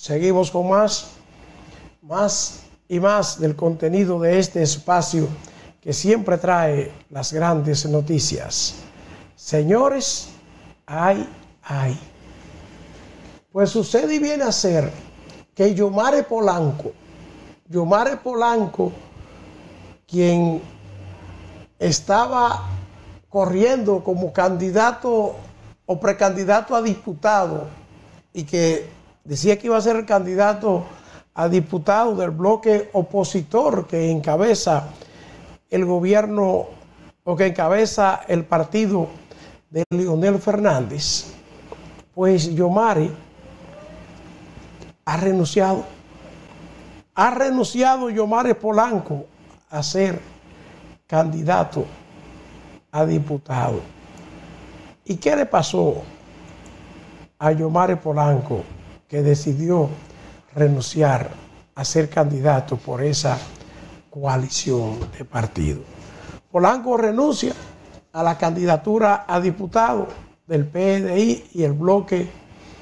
Seguimos con más y más del contenido de este espacio que siempre trae las grandes noticias. Señores, ay. Pues sucede y viene a ser que Yomare Polanco, quien estaba corriendo como candidato o precandidato a diputado y que decía que iba a ser el candidato a diputado del bloque opositor que encabeza el gobierno o que encabeza el partido de Leonel Fernández, pues Yomare ha renunciado. Ha renunciado Yomare Polanco a ser candidato a diputado. ¿Y qué le pasó a Yomare Polanco que decidió renunciar a ser candidato por esa coalición de partidos? Polanco renuncia a la candidatura a diputado del PDI y el bloque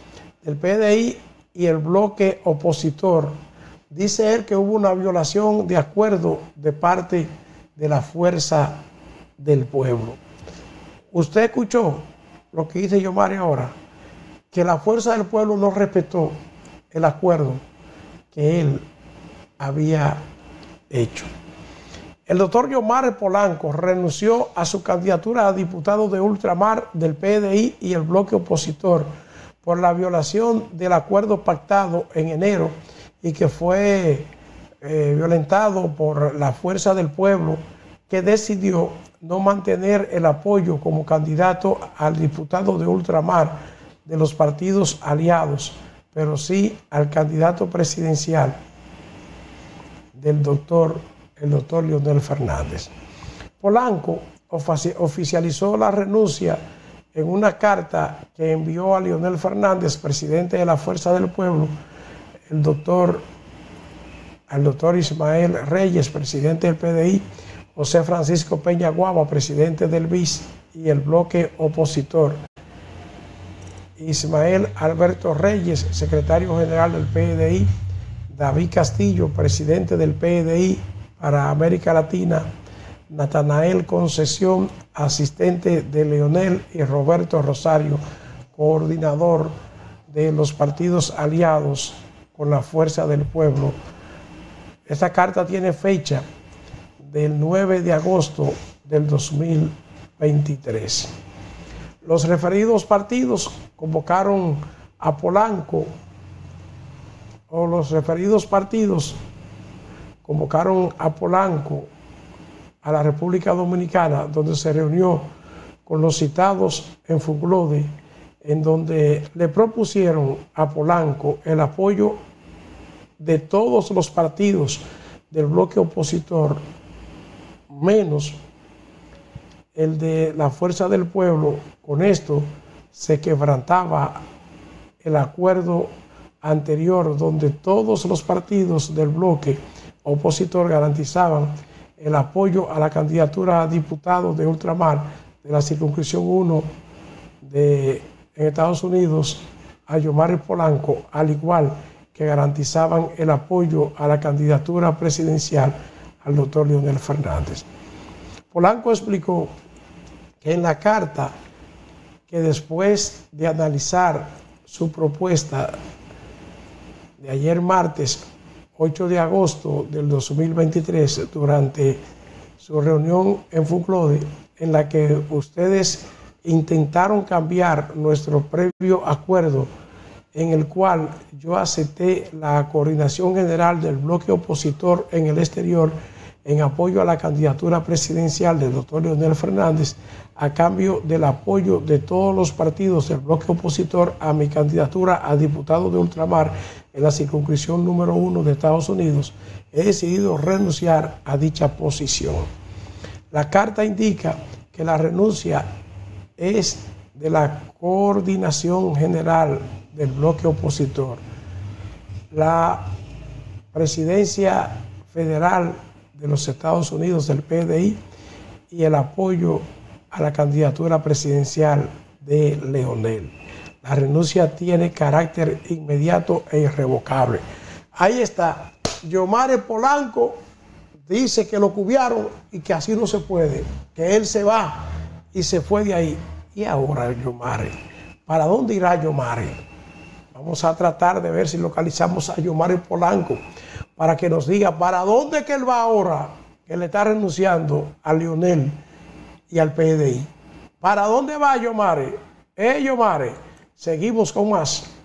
opositor. Dice él que hubo una violación de acuerdo de parte de la Fuerza del Pueblo. Usted escuchó lo que dice Yomare ahora, que la Fuerza del Pueblo no respetó el acuerdo que él había hecho. El doctor Yomare Polanco renunció a su candidatura a diputado de ultramar del PDI y el bloque opositor por la violación del acuerdo pactado en enero y que fue violentado por la Fuerza del Pueblo, que decidió no mantener el apoyo como candidato al diputado de ultramar de los partidos aliados, pero sí al candidato presidencial del doctor Leonel Fernández. Polanco oficializó la renuncia en una carta que envió a Leonel Fernández, presidente de la Fuerza del Pueblo, al doctor Ismael Reyes, presidente del PDI, José Francisco Peña Guava, presidente del BIS y el bloque opositor, Ismael Alberto Reyes, secretario general del PDI, David Castillo, presidente del PDI para América Latina, Natanael Concesión, asistente de Leonel, y Roberto Rosario, coordinador de los partidos aliados con la Fuerza del Pueblo. Esta carta tiene fecha del 9 de agosto del 2023. Los referidos partidos convocaron a Polanco, a la República Dominicana, donde se reunió con los citados en Funglode, en donde le propusieron a Polanco el apoyo de todos los partidos del bloque opositor, menos el de la Fuerza del Pueblo. Con esto se quebrantaba el acuerdo anterior, donde todos los partidos del bloque opositor garantizaban el apoyo a la candidatura a diputado de ultramar de la circunscripción 1 en Estados Unidos a Yomare Polanco, al igual que garantizaban el apoyo a la candidatura presidencial al doctor Leonel Fernández. Polanco explicó que en la carta, que después de analizar su propuesta de ayer martes 8 de agosto del 2023, durante su reunión en Funglode, en la que ustedes intentaron cambiar nuestro previo acuerdo, en el cual yo acepté la coordinación general del bloque opositor en el exterior en apoyo a la candidatura presidencial del doctor Leonel Fernández, a cambio del apoyo de todos los partidos del bloque opositor a mi candidatura a diputado de ultramar en la circunscripción número 1 de Estados Unidos, he decidido renunciar a dicha posición. La carta indica que la renuncia es de la coordinación general del bloque opositor, la presidencia federal de los Estados Unidos del PDI y el apoyo a la candidatura presidencial de Leonel. La renuncia tiene carácter inmediato e irrevocable. Ahí está. Yomare Polanco dice que lo cubiaron y que así no se puede, que él se va y se fue de ahí. Y ahora Yomare, ¿para dónde irá Yomare? Vamos a tratar de ver si localizamos a Yomare Polanco para que nos diga para dónde que él va ahora, que le está renunciando a Leonel y al PDI. ¿Para dónde va Yomare? Yomare, seguimos con más.